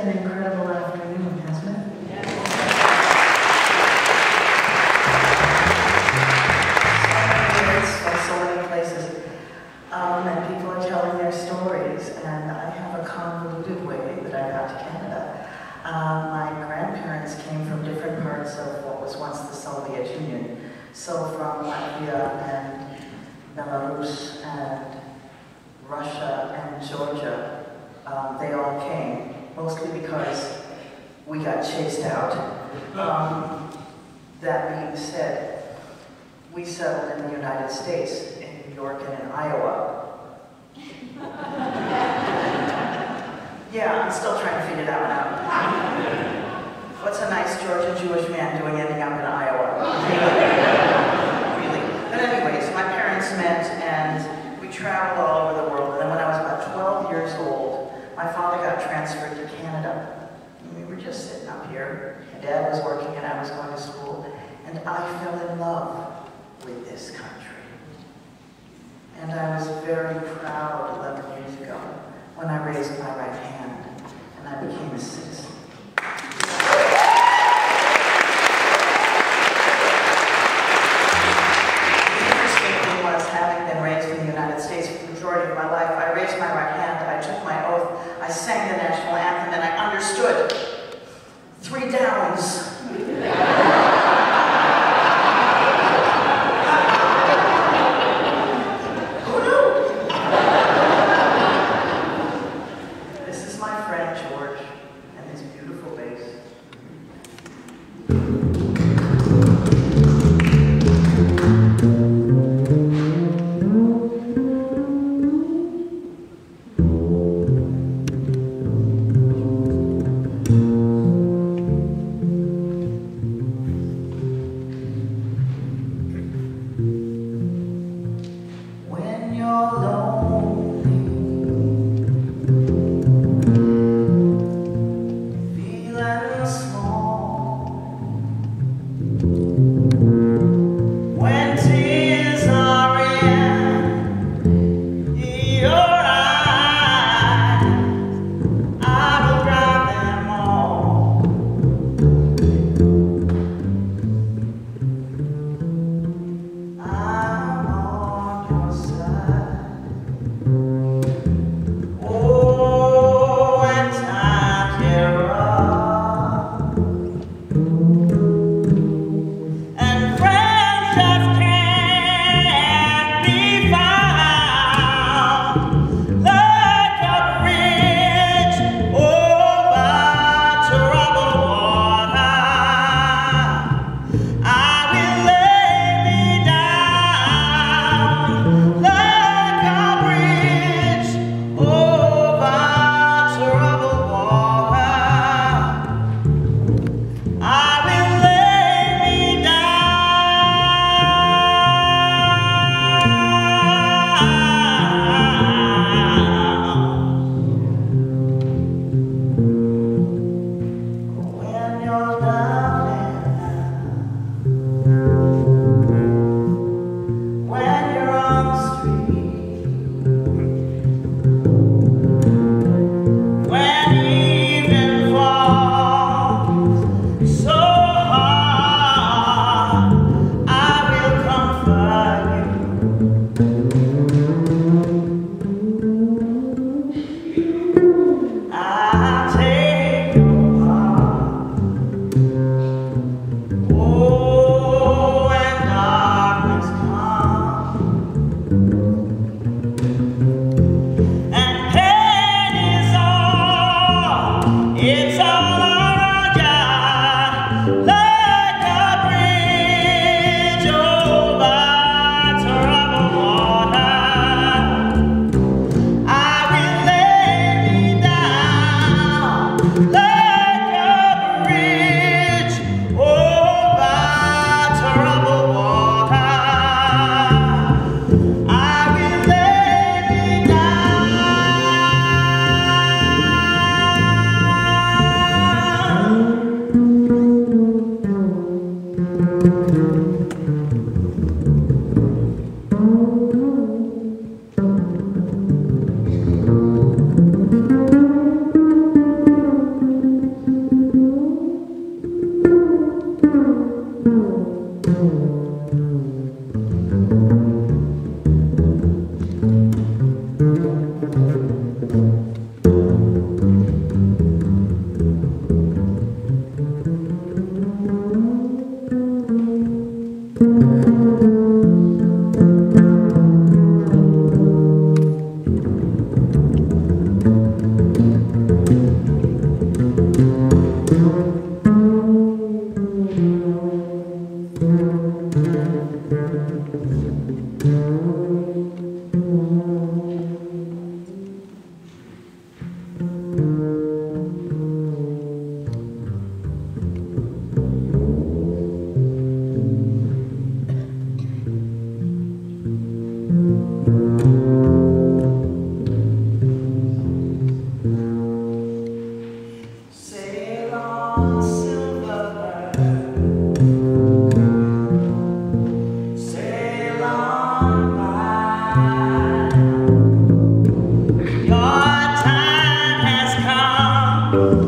been an incredible afternoon, hasn't it? Yeah. So many places. And people are telling their stories, and I have a convoluted way that I got to Canada. My grandparents came from different parts of what was once the Soviet Union. So from Latvia and Belarus and Russia and Georgia, they all came, mostly because we got chased out. That being said, we settled in the United States, in New York and in Iowa. Yeah, I'm still trying to figure that one out. What's a nice Georgian Jewish man doing ending up in Iowa? Really. But anyways, my parents met and we traveled all over the world. And then when I was about 12 years old, my father got transferred to Canada. And we were just sitting up here. My dad was working and I was going to school. And I fell in love with this country. And I was very proud 11 years ago when I raised my right hand and I became a citizen. The interesting thing was, having been raised in the United States for the majority of my life, I raised my right hand, I took my oath, I sang the national anthem, and I understood 3 downs. on, silver bird, sail on by. Your time has come.